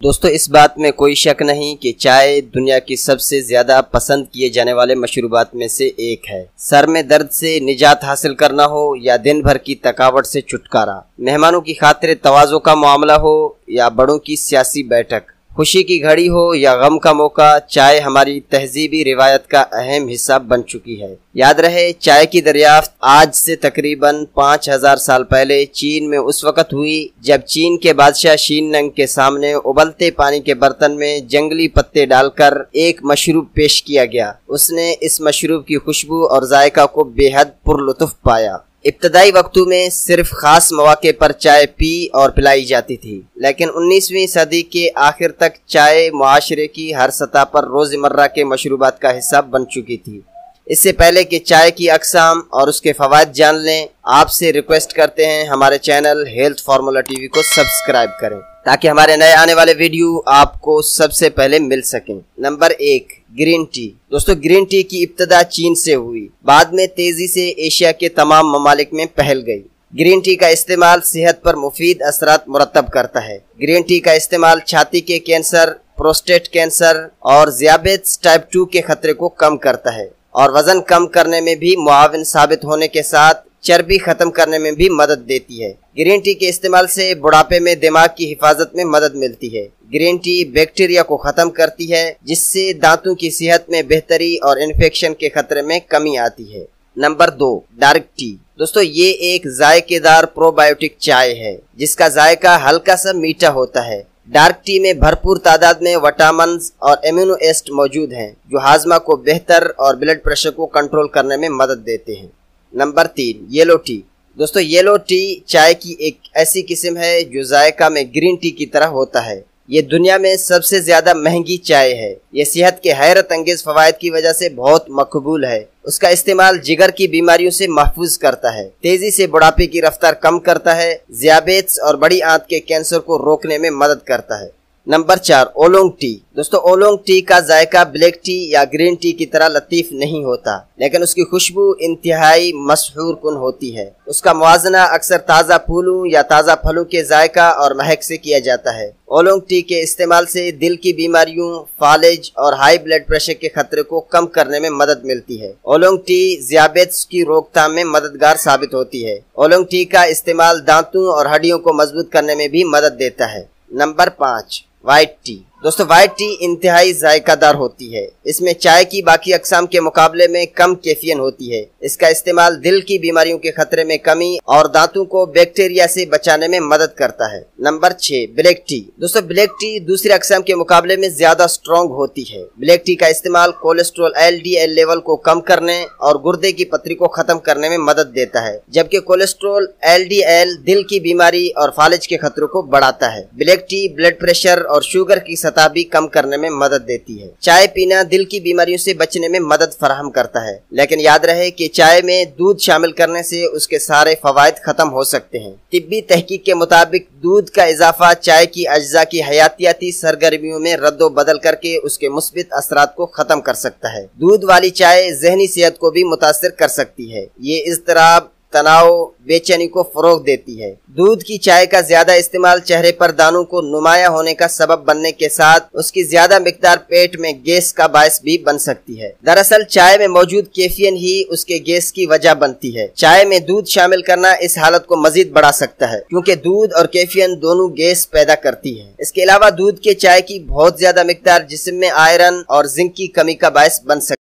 دوستو اس بات میں کوئی شک نہیں کہ چائے دنیا کی سب سے زیادہ پسند کیے جانے والے مشروبات میں سے ایک ہے۔ سر میں درد سے نجات حاصل کرنا ہو یا دن بھر کی تھکاوٹ سے چھٹکارا، مہمانوں کی خاطر تواضع کا معاملہ ہو یا بڑوں کی سیاسی بیٹھک، خوشی کی گھڑی ہو یا غم کا موقع، چائے ہماری تہذیبی روایت کا اہم حصہ بن چکی ہے۔ یاد رہے چائے کی دریافت آج سے تقریباً 5000 سال پہلے چین میں اس وقت ہوئی جب چین کے بادشاہ شین ننگ کے سامنے ابلتے پانی کے برتن میں جنگلی پتے ڈال کر ایک مشروب پیش کیا گیا۔ اس نے اس مشروب کی خوشبو اور ذائقہ کو بے حد پرلطف پایا۔ ابتدائی وقتوں میں صرف خاص مواقع پر چائے پی اور پلائی جاتی تھی، لیکن 19ویں صدی کے آخر تک چائے معاشرے کی ہر سطح پر روزمرہ کے مشروبات کا حصہ بن چکی تھی۔ اس سے پہلے کہ چائے کی اقسام اور اس کے فوائد جان لیں، آپ سے ریکویسٹ کرتے ہیں ہمارے channel health formula TV کو سبسکرائب کریں تاکہ ہمارے نئے آنے والے ویڈیو آپ کو سب سے پہلے مل سکیں۔ Number 1، green tea. دوستو گرین ٹی کی ابتدا چین سے ہوئی، بعد میں تیزی سے ایشیا کے تمام ممالک میں پھیل گئی۔ گرین ٹی کا استعمال صحت پر مفید اثرات مرتب کرتا ہے۔ گرین ٹی کا استعمال چھاتی کے کینسر، پروسٹیٹ کینسر اور ذیابیطس ٹائپ 2 کے خطرے کو کم کرتا ہے اور وزن کم کرنے میں بھی معاون ثابت ہونے کے ساتھ چربی ختم کرنے میں بھی مدد دیتی ہے۔ گرین ٹی کے استعمال سے بڑھاپے میں دماغ کی حفاظت میں مدد ملتی ہے۔ گرین ٹی بیکٹیریا کو ختم کرتی ہے جس سے دانتوں کی صحت میں بہتری اور انفیکشن کے خطرے میں کمی آتی ہے۔ Number 2، dark tea. دوستو یہ ایک ذائقے دار پرو بایوٹک چائے ہے جس کا ذائقہ ہلکا سا میٹھا ہوتا ہے۔ ڈارک ٹی میں بھرپور تعداد میں وٹامنز اور ایمینو ایسڈ موجود ہیں جو ہاضمہ کو بہتر اور بلڈ پریشر کو کنٹرول کرنے میں مدد دیتے ہیں۔ Number 3، yellow tea. دوستو یلو ٹی چائے کی ایک ایسی قسم ہے جو ذائقہ میں گرین ٹی کی طرح ہوتا ہے۔ یہ دنیا میں سب سے زیادہ مہنگی چائے ہے۔ یہ صحت کے حیرت انگیز فوائد کی وجہ سے بہت مقبول ہے۔ اس کا استعمال جگر کی بیماریوں سے محفوظ کرتا ہے، تیزی سے بڑھاپے کی رفتار کم کرتا ہے، ذیابیطس اور بڑی آنت کے کینسر کو روکنے میں مدد کرتا ہے۔ Number 4، oolong tea. دوستو اولونگ ٹی کا ذائقہ بلیک ٹی یا گرین ٹی کی طرح لطیف نہیں ہوتا، لیکن اس کی خوشبو انتہائی مسحور کن ہوتی ہے۔ اس کا موازنہ اکثر تازہ پھولوں یا تازہ پھلوں کے ذائقہ اور مہک سے کیا جاتا ہے۔ اولونگ ٹی کے استعمال سے دل کی بیماریوں، فالج اور ہائی بلڈ پریشر کے خطرے کو کم کرنے میں مدد ملتی ہے۔ اولونگ ٹی ذیابیطس کی روک تھام میں مددگار ثابت ہوتی ہے۔ اولونگ ٹی کا استعمال دانتوں اور ہڈیوں کو مضبوط کرنے میں بھی مدد دیتا ہے۔ Number 5، white tea. دوستو وائٹ ٹی انتہائی ذائقہ دار ہوتی ہے۔ اس میں چائے کی باقی اقسام کے مقابلے میں کم کیفین ہوتی ہے۔ اس کا استعمال دل کی بیماریوں کے خطرے میں کمی اور دانتوں کو بیکٹیریا سے بچانے میں مدد کرتا ہے۔ Number 6، black tea. دوستو بلیک ٹی دوسری اقسام کے مقابلے میں زیادہ سٹرونگ ہوتی ہے۔ بلیک ٹی کا استعمال کولیسٹرول LDL لیول کو کم کرنے اور گردے کی پتھری کو ختم کرنے میں مدد دیتا ہے، جبکہ کولیسٹرول LDL دل کی بیماری اور فالج کے خطروں کو بڑھاتا ہے۔ بلیک ٹی بلڈ پریشر اور شوگر کی سطح بھی کم کرنے میں مدد دیتی ہے۔ چائے پینا دل کی بیماریوں سے بچنے میں مدد فراہم کرتا ہے، لیکن یاد رہے کہ چائے میں دودھ شامل کرنے سے اس کے سارے فوائد ختم ہو سکتے ہیں۔ طبی تحقیق کے مطابق دودھ کا اضافہ چائے کی اجزاء کی حیاتیاتی سرگرمیوں میں رد و بدل کر کے اس کے مثبت اثرات کو ختم کر سکتا ہے۔ دودھ والی چائے ذہنی صحت کو بھی متاثر کر سکتی ہے۔ یہ اضطراب، تناؤ، بے چینی کو فروغ دیتی ہے۔ دودھ کی چائے کا زیادہ استعمال چہرے پر دانوں کو نمایاں ہونے کا سبب بننے کے ساتھ اس کی زیادہ مقدار پیٹ میں گیس کا باعث بھی بن سکتی ہے۔ دراصل چائے میں موجود کیفین ہی اس کے گیس کی وجہ بنتی ہے۔ چائے میں دودھ شامل کرنا اس حالت کو مزید بڑھا سکتا ہے کیونکہ دودھ اور کیفین دونوں گیس پیدا کرتی ہے۔ اس کے علاوہ دودھ کے چائے کی بہت زیادہ مقدار جسم میں آئرن اور زنک کی کمی کا باعث بن سکتی ہے۔